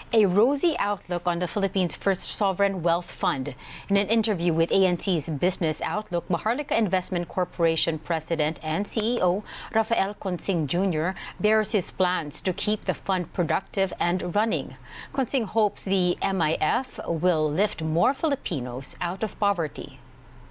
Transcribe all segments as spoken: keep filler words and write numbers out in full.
a rosy outlook on the Philippines' first sovereign wealth fund. In an interview with A N C's Business Outlook, Maharlika Investment Corporation President and C E O Rafael Consing Junior bears his plans to keep the fund productive and running. Consing hopes the M I F will lift more Filipinos out of poverty.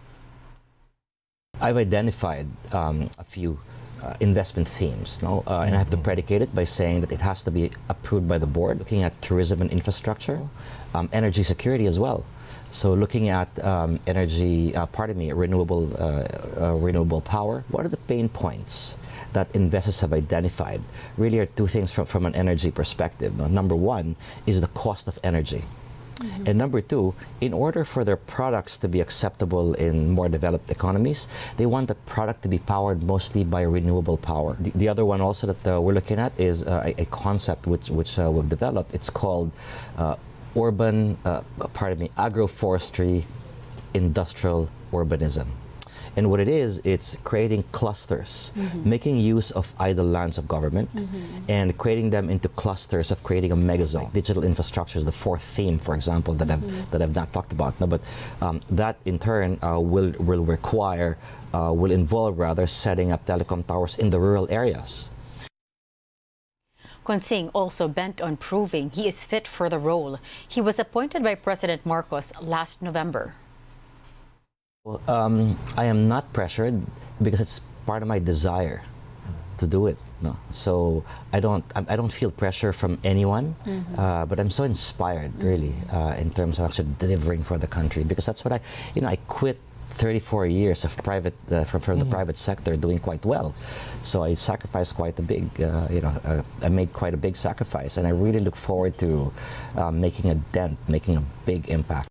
I've identified um, a few uh, investment themes, no? uh, and I have to predicate it by saying that it has to be approved by the board, looking at tourism and infrastructure, um, energy security as well. So looking at um, energy, uh, pardon me, renewable, uh, uh, renewable power. What are the pain points that investors have identified? Really are two things from, from an energy perspective. Now, number one is the cost of energy. Mm-hmm. And number two, in order for their products to be acceptable in more developed economies, they want the product to be powered mostly by renewable power. The, the other one also that uh, we're looking at is uh, a, a concept which, which uh, we've developed. It's called uh, urban, uh, pardon me, agroforestry industrial urbanism. And what it is, it's creating clusters, mm-hmm. making use of idle lands of government, mm-hmm. and creating them into clusters of creating a megazone. Digital infrastructure is the fourth theme, for example, that mm-hmm. I've that I've not talked about. No, but um, that in turn uh, will will require, uh, will involve rather setting up telecom towers in the rural areas. Consing also bent on proving he is fit for the role. He was appointed by President Marcos last November. Well, um, I am not pressured because it's part of my desire to do it. No, so I don't I don't feel pressure from anyone, mm-hmm. uh, but I'm so inspired really uh, in terms of actually delivering for the country, because that's what I you know I quit thirty-four years of private uh, from, from mm-hmm. the private sector doing quite well, so I sacrificed quite a big uh, you know uh, I made quite a big sacrifice, and I really look forward to uh, making a dent, making a big impact.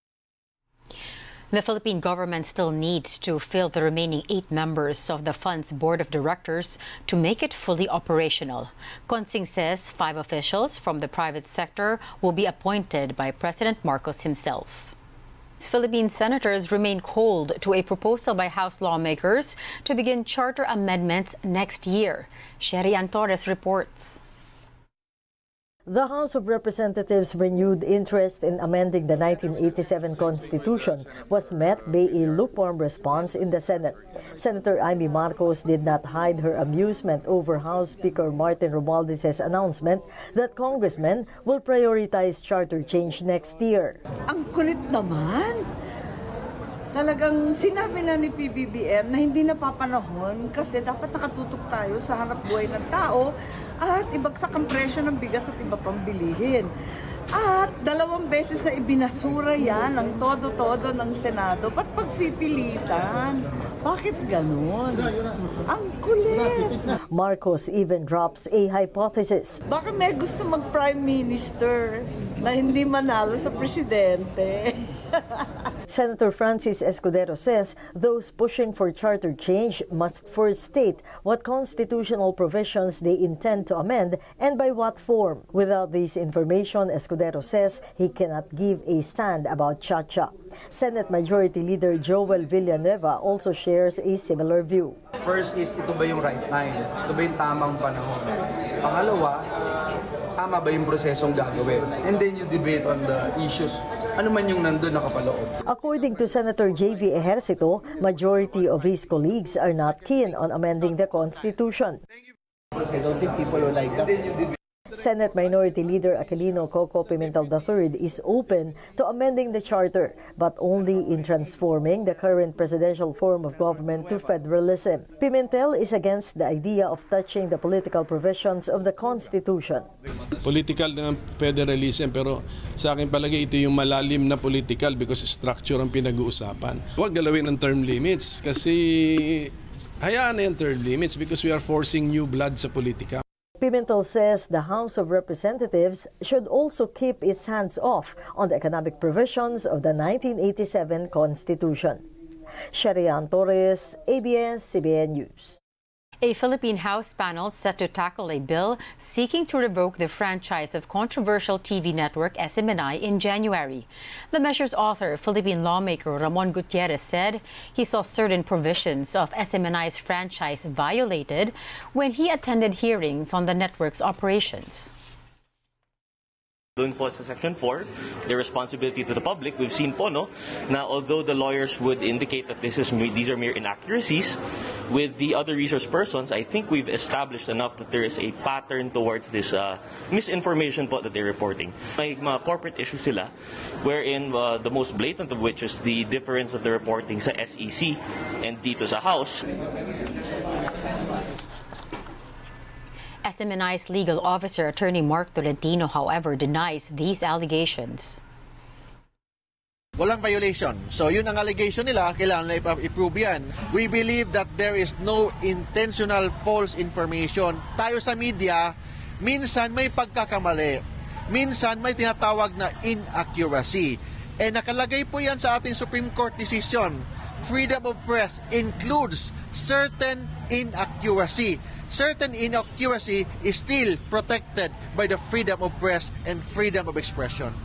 The Philippine government still needs to fill the remaining eight members of the fund's board of directors to make it fully operational. Consing says five officials from the private sector will be appointed by President Marcos himself. Philippine senators remain cold to a proposal by House lawmakers to begin charter amendments next year. Sherian Torres reports. The House of Representatives' renewed interest in amending the nineteen eighty-seven Constitution was met by a lukewarm response in the Senate. Senator Amy Marcos did not hide her amusement over House Speaker Martin Romualdez's announcement that congressmen will prioritize charter change next year. Ang kulit naman! Talagang sinabi na ni P B B M na hindi napapanahon kasi dapat nakatutok tayo sa hanap buhay ng tao at ibagsak ang presyo ng bigas at iba pang bilihin. At dalawang beses na ibinasura yan ng todo-todo ng Senado. Ba't pagpipilitan? Bakit ganun? Ang kulit! Marcos even drops a hypothesis. Baka may gusto mag-Prime Minister na hindi manalo sa presidente. Senator Francis Escudero says those pushing for charter change must first state what constitutional provisions they intend to amend and by what form. Without this information, Escudero says he cannot give a stand about Chacha. Senate Majority Leader Joel Villanueva also shares a similar view. First is, ito ba yung right time? Ito ba yung tamang panahon? Pangalawa, tama ba yung prosesong gagawin? And then you debate on the issues. Ano man yung nandun nakapaloob. According to Senator J V Ejercito, majority of his colleagues are not keen on amending the Constitution. I don't think people will like that. Senate Minority Leader Aquilino Coco Pimentel the third is open to amending the charter, but only in transforming the current presidential form of government to federalism. Pimentel is against the idea of touching the political provisions of the Constitution. Political ng federalism, pero sa akin palagi ito yung malalim na political because structure ang pinag-uusapan. Huwag galawin ang term limits kasi hayaan na yung term limits because we are forcing new blood sa politika. Pimentel says the House of Representatives should also keep its hands off on the economic provisions of the nineteen eighty-seven Constitution. Sherian Torres, A B S C B N News. A Philippine House panel set to tackle a bill seeking to revoke the franchise of controversial T V network S M N I in January. The measure's author, Philippine lawmaker Ramon Gutierrez, said he saw certain provisions of S M N I's franchise violated when he attended hearings on the network's operations. Doon po sa Section four, the responsibility to the public, we've seen po, no, na although the lawyers would indicate that this is these are mere inaccuracies, with the other resource persons, I think we've established enough that there is a pattern towards this uh, misinformation po that they're reporting. May mga corporate issues sila, wherein uh, the most blatant of which is the difference of the reporting sa S E C and dito sa House. S M N I's legal officer, Attorney Mark Tolentino, however, denies these allegations. Walang violation. So yun ang allegation nila, kailangan na i-prove yan. We believe that there is no intentional false information. Tayo sa media, minsan may pagkakamali. Minsan may tinatawag na inaccuracy. Eh nakalagay po yan sa ating Supreme Court decision. Freedom of press includes certain inaccuracy. Certain inaccuracy is still protected by the freedom of press and freedom of expression.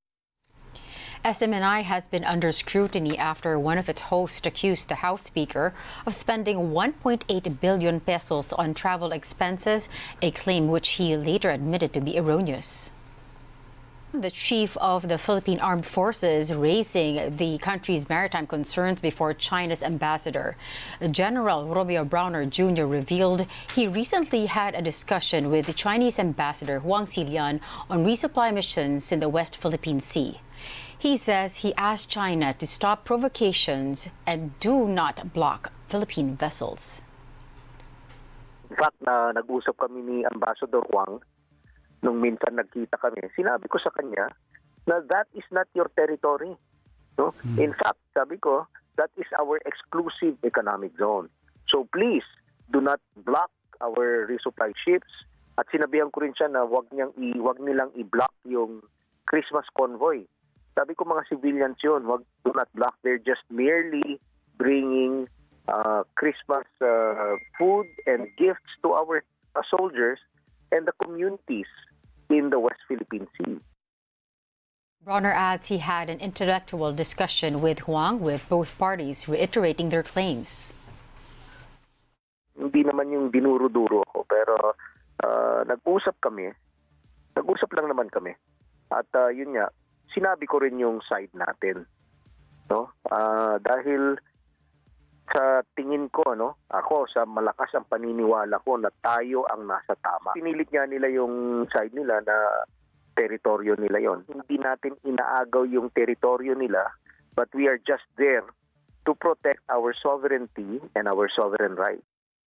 S M N I has been under scrutiny after one of its hosts accused the House Speaker of spending one point eight billion pesos on travel expenses, a claim which he later admitted to be erroneous. The chief of the Philippine Armed Forces raising the country's maritime concerns before China's ambassador. General Romeo Browner Junior revealed he recently had a discussion with the Chinese ambassador Huang Xilian on resupply missions in the West Philippine Sea. He says he asked China to stop provocations and do not block Philippine vessels. In fact, na nag-usap kami ni Ambassador Huang. Nung minsan nagkita kami, sinabi ko sa kanya na that is not your territory. No? Hmm. In fact, sabi ko, that is our exclusive economic zone. So please, do not block our resupply ships. At sinabihan ko rin siya na wag, niyang i, wag nilang i-block yung Christmas convoy. Sabi ko mga civilians yun, wag, do not block. They're just merely bringing uh, Christmas uh, food and gifts to our uh, soldiers and the communities in the West Philippine Sea. Browner adds he had an intellectual discussion with Huang, with both parties reiterating their claims. Hindi naman yung dinuro-duro ako, pero uh, nag-usap kami. Nag-usap lang naman kami. At uh, yun nga, sinabi ko rin yung side natin. No? Uh, dahil sa tingin ko, no, ako sa malakas ang paniniwala ko na tayo ang nasa tama. Pinilit nga nila yung side nila na teritoryo nila yon. Hindi natin inaagaw yung teritoryo nila, but we are just there to protect our sovereignty and our sovereign rights.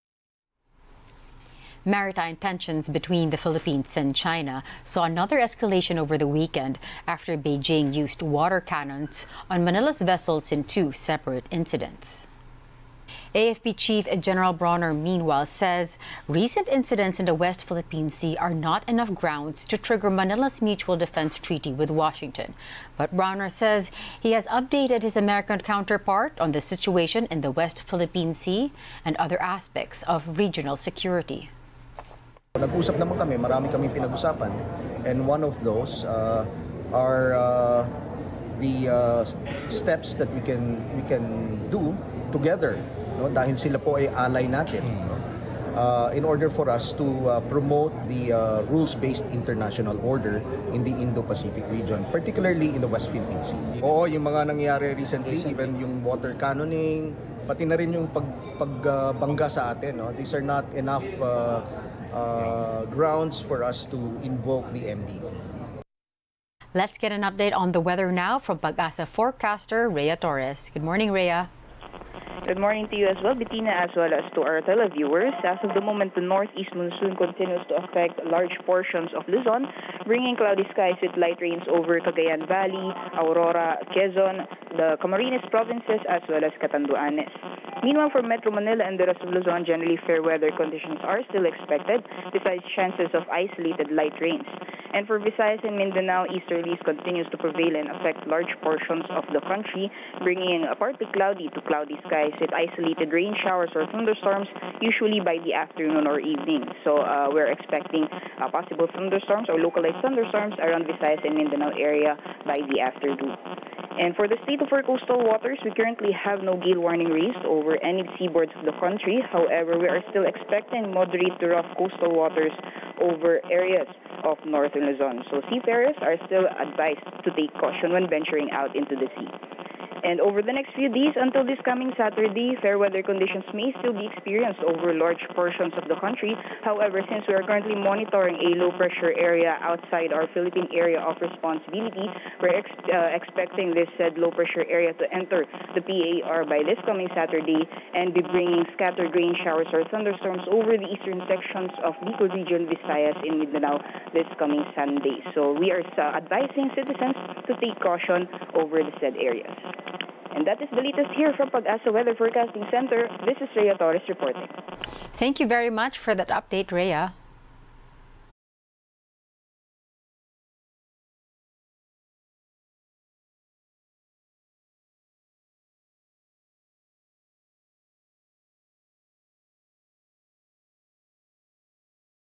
Maritime tensions between the Philippines and China saw another escalation over the weekend after Beijing used water cannons on Manila's vessels in two separate incidents. A F P Chief General Browner, meanwhile, says recent incidents in the West Philippine Sea are not enough grounds to trigger Manila's mutual defense treaty with Washington. But Browner says he has updated his American counterpart on the situation in the West Philippine Sea and other aspects of regional security. Nag-usap naman kami, marami kaming pinag-usapan, and one of those uh, are uh, the uh, steps that we can we can do together. No, dahil sila po ay ally natin, no? uh, in order for us to uh, promote the uh, rules-based international order in the Indo-Pacific region, particularly in the West Philippine Sea. Oo, yung mga nangyayari recently, even yung water cannoning, pati na rin yung pag, pagbangga uh, sa atin. No? These are not enough uh, uh, grounds for us to invoke the M D P. Let's get an update on the weather now from Pag-asa forecaster Rhea Torres. Good morning, Rhea. Good morning to you as well, Bettina, as well as to our televiewers. As of the moment, the northeast monsoon continues to affect large portions of Luzon, bringing cloudy skies with light rains over Cagayan Valley, Aurora, Quezon, the Camarines provinces, as well as Catanduanes. Meanwhile, for Metro Manila and the rest of Luzon, generally fair weather conditions are still expected, besides chances of isolated light rains. And for Visayas and Mindanao, easterlies continues to prevail and affect large portions of the country, bringing a partly cloudy to cloudy skies with isolated rain showers or thunderstorms, usually by the afternoon or evening. So uh, we're expecting uh, possible thunderstorms or localized thunderstorms around Visayas and Mindanao area by the afternoon. And for the state of our coastal waters, we currently have no gale warning raised over any seaboards of the country. However, we are still expecting moderate to rough coastal waters over areas of northern Luzon. So seafarers are still advised to take caution when venturing out into the sea. And over the next few days until this coming Saturday, fair weather conditions may still be experienced over large portions of the country. However, since we are currently monitoring a low-pressure area outside our Philippine area of responsibility, we're ex uh, expecting this said low-pressure area to enter the P A R by this coming Saturday and be bringing scattered rain showers or thunderstorms over the eastern sections of Bicol Region, Visayas, in Mindanao this coming Sunday. So we are uh, advising citizens to take caution over the said areas. And that is the latest here from Pag-asa Weather Forecasting Center. This is Rhea Torres reporting. Thank you very much for that update, Rhea.